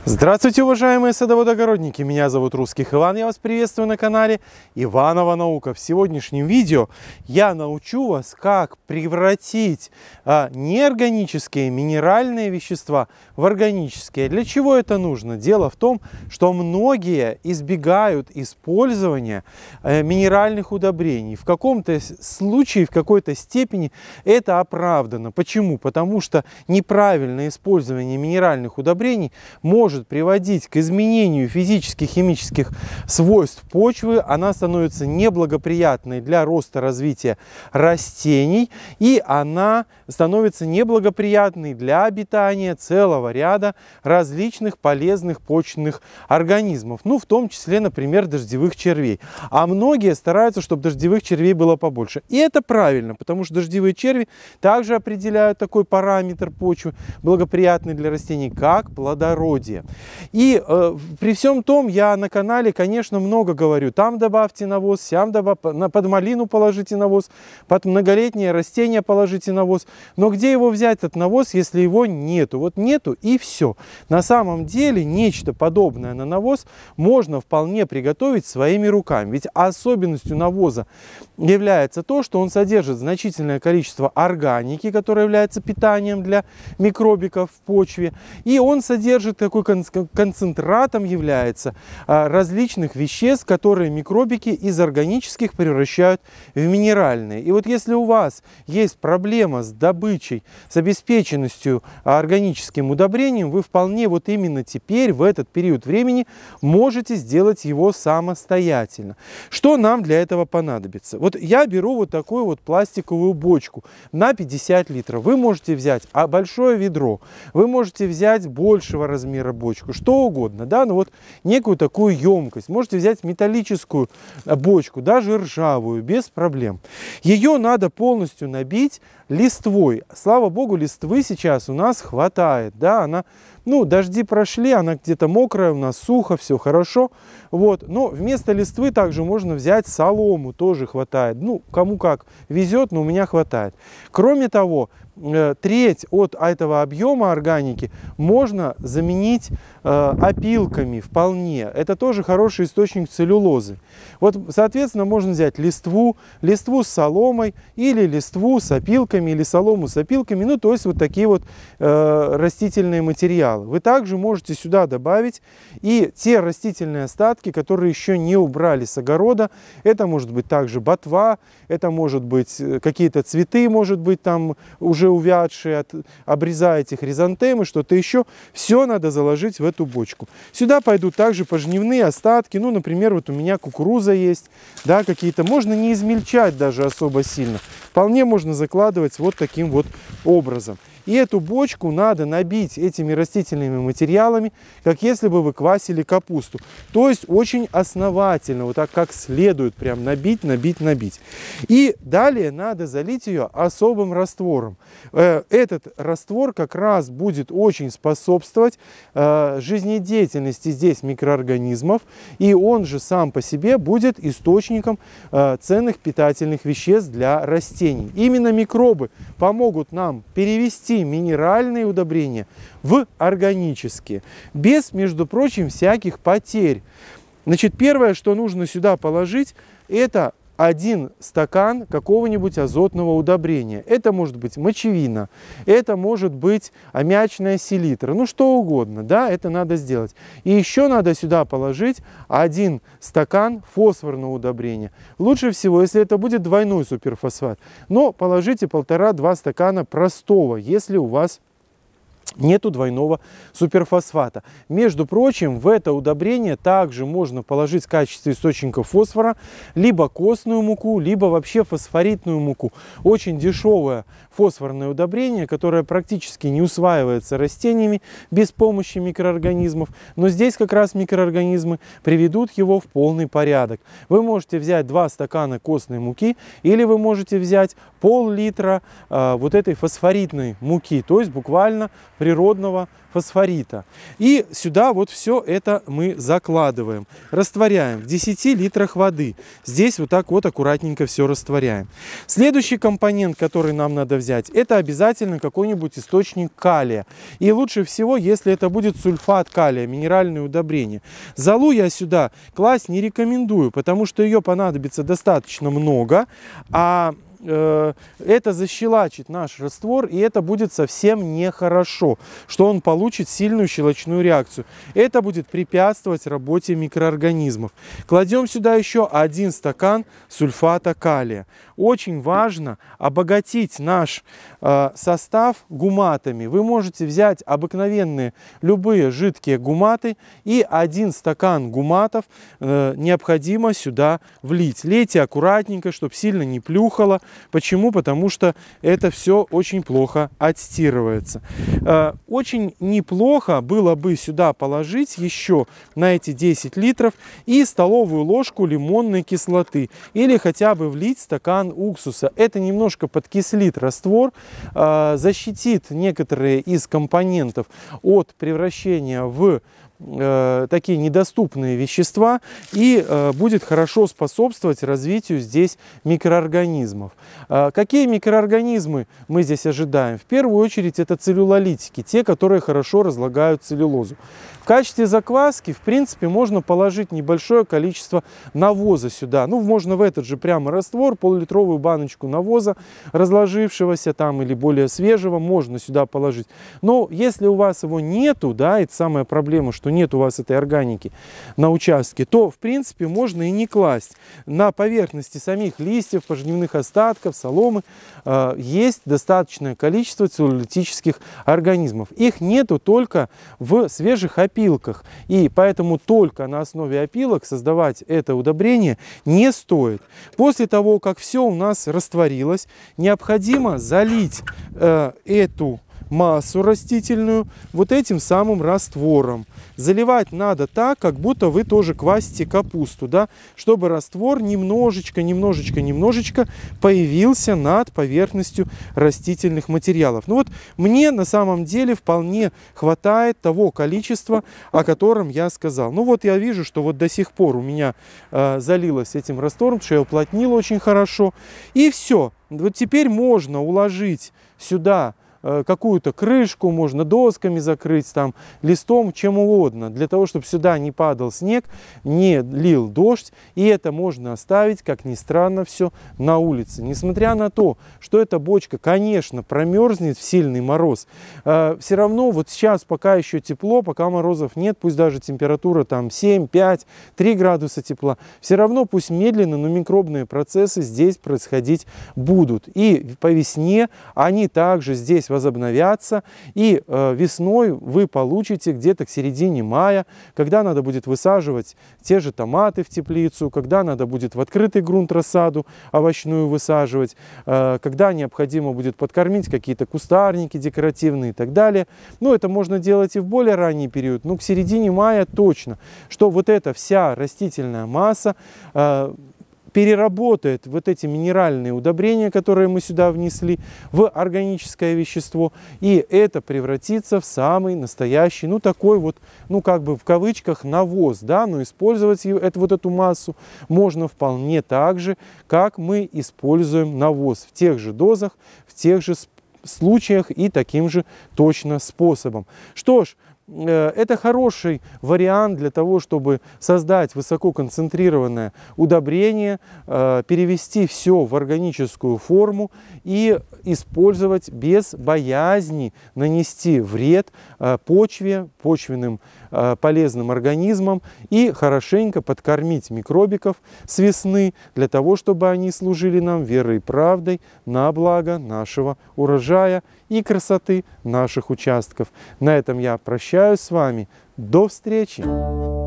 Здравствуйте, уважаемые садоводы-огородники! Меня зовут Русских Иван, я вас приветствую на канале Иванова Наука. В сегодняшнем видео я научу вас, как превратить неорганические минеральные вещества в органические. Для чего это нужно? Дело в том, что многие избегают использования минеральных удобрений. В каком-то случае, в какой-то степени это оправдано. Почему? Потому что неправильное использование минеральных удобрений может приводить к изменению физических, химических свойств почвы. Она становится неблагоприятной для роста, развития растений, и она становится неблагоприятной для обитания целого ряда различных полезных почвенных организмов, в том числе, например, дождевых червей. А многие стараются, чтобы дождевых червей было побольше. И это правильно, потому что дождевые черви также определяют такой параметр почвы, благоприятный для растений, как плодородие. И при всем том, я на канале, конечно, много говорю. Там добавьте навоз, сям добавьте, под малину положите навоз, под многолетние растения положите навоз. Но где его взять, этот навоз, если его нету? Вот нету, и все. На самом деле нечто подобное на навоз можно вполне приготовить своими руками. Ведь особенностью навоза является то, что он содержит значительное количество органики, которая является питанием для микробиков в почве. И он содержит такой концентратом является различных веществ, которые микробики из органических превращают в минеральные. И вот если у вас есть проблема с добычей, с обеспеченностью органическим удобрением, вы вполне вот именно теперь, в этот период времени, можете сделать его самостоятельно. Что нам для этого понадобится? Вот я беру вот такую вот пластиковую бочку на 50 литров. Вы можете взять большое ведро, вы можете взять большего размера бочку, что угодно, да, вот некую такую емкость. Можете взять металлическую бочку, даже ржавую, без проблем. Ее надо полностью набить листвой. Слава богу, листвы сейчас у нас хватает, да, она, дожди прошли, она где-то мокрая, у нас сухо, все хорошо, вот, но вместо листвы также можно взять солому, тоже хватает, кому как везет, но у меня хватает. Кроме того, треть от этого объема органики можно заменить опилками вполне. Это тоже хороший источник целлюлозы. Вот, соответственно, можно взять листву с соломой, или листву с опилками, или солому с опилками, то есть вот такие вот растительные материалы. Вы также можете сюда добавить и те растительные остатки, которые еще не убрали с огорода. Это может быть также ботва, это может быть какие-то цветы, может быть там уже увядшие, обрезаете хризантемы, что-то еще. Все надо заложить в эту бочку. Сюда пойдут также пожнивные остатки. Например, вот у меня кукуруза есть, да, какие-то. Можно не измельчать даже особо сильно. Вполне можно закладывать вот таким вот образом. И эту бочку надо набить этими растительными материалами, как если бы вы квасили капусту. То есть очень основательно, вот так как следует, прям набить. И далее надо залить ее особым раствором. Этот раствор как раз будет очень способствовать жизнедеятельности здесь микроорганизмов, и он же сам по себе будет источником ценных питательных веществ для растений. Именно микробы помогут нам перевести минеральные удобрения в органические, без, между прочим, всяких потерь. Значит, первое, что нужно сюда положить, это 1 стакан какого-нибудь азотного удобрения. Это может быть мочевина, это может быть аммиачная селитра, что угодно, да, это надо сделать. И еще надо сюда положить 1 стакан фосфорного удобрения. Лучше всего, если это будет двойной суперфосфат, но положите 1,5-2 стакана простого, если у вас нету двойного суперфосфата. Между прочим, в это удобрение также можно положить в качестве источника фосфора либо костную муку, либо вообще фосфоритную муку. Очень дешевое фосфорное удобрение, которое практически не усваивается растениями без помощи микроорганизмов. Но здесь как раз микроорганизмы приведут его в полный порядок. Вы можете взять 2 стакана костной муки, или вы можете взять пол-литра вот этой фосфоритной муки, то есть буквально природного фосфорита. И сюда вот все это мы закладываем, растворяем в 10 литрах воды. Здесь вот так вот аккуратненько все растворяем. Следующий компонент, который нам надо взять, это обязательно какой-нибудь источник калия. И лучше всего, если это будет сульфат калия, минеральное удобрение. Золу я сюда класть не рекомендую, потому что ее понадобится достаточно много, а это защелачит наш раствор, и это будет совсем нехорошо, что он получит сильную щелочную реакцию. Это будет препятствовать работе микроорганизмов. Кладем сюда еще 1 стакан сульфата калия. Очень важно обогатить наш состав гуматами. Вы можете взять обыкновенные любые жидкие гуматы, и 1 стакан гуматов необходимо сюда влить. Лейте аккуратненько, чтобы сильно не плюхало. Почему? Потому что это все очень плохо отстирывается. Очень неплохо было бы сюда положить еще на эти 10 литров и столовую ложку лимонной кислоты. Или хотя бы влить стакан уксуса. Это немножко подкислит раствор, защитит некоторые из компонентов от превращения в такие недоступные вещества и будет хорошо способствовать развитию здесь микроорганизмов. Какие микроорганизмы мы здесь ожидаем? В первую очередь это целлюлолитики, те, которые хорошо разлагают целлюлозу. В качестве закваски, в принципе, можно положить небольшое количество навоза сюда. Ну, можно в этот же прямо раствор, пол-литровую баночку навоза, разложившегося там или более свежего, можно сюда положить. Но если у вас его нету, да, это самая проблема, что нет у вас этой органики на участке, то, в принципе, можно и не класть. На поверхности самих листьев, пожнивных остатков, соломы есть достаточное количество целлюлитических организмов. Их нету только в свежих опилках. И поэтому только на основе опилок создавать это удобрение не стоит. После того, как все у нас растворилось, необходимо залить эту массу растительную вот этим самым раствором. Заливать надо так, как будто вы тоже квасите капусту, да, чтобы раствор немножечко появился над поверхностью растительных материалов. Ну вот мне на самом деле вполне хватает того количества, о котором я сказал. Ну вот я вижу, что вот до сих пор у меня залилось этим раствором, потому что я уплотнил очень хорошо. И все. Вот теперь можно уложить сюда какую-то крышку, можно досками закрыть, там, листом, чем угодно, для того, чтобы сюда не падал снег, не лил дождь, и это можно оставить, как ни странно, все на улице. Несмотря на то, что эта бочка, конечно, промерзнет в сильный мороз, все равно вот сейчас пока еще тепло, пока морозов нет, пусть даже температура там 7, 5, 3 градуса тепла, все равно пусть медленно, но микробные процессы здесь происходить будут. И по весне они также здесь возобновятся, и весной вы получите где-то к середине мая, когда надо будет высаживать те же томаты в теплицу, когда надо будет в открытый грунт рассаду овощную высаживать, когда необходимо будет подкормить какие-то кустарники декоративные и так далее. Ну, это можно делать и в более ранний период, но к середине мая точно, что вот эта вся растительная масса переработает вот эти минеральные удобрения, которые мы сюда внесли, в органическое вещество, и это превратится в самый настоящий, ну такой вот, ну как бы в кавычках навоз, да, но использовать вот эту массу можно вполне так же, как мы используем навоз, в тех же дозах, в тех же случаях и таким же точно способом. Что ж, это хороший вариант для того, чтобы создать высококонцентрированное удобрение, перевести все в органическую форму и использовать без боязни нанести вред почве, почвенным полезным организмам и хорошенько подкормить микробиков с весны для того, чтобы они служили нам верой и правдой на благо нашего урожая и красоты наших участков. На этом я прощаюсь с вами. До встречи!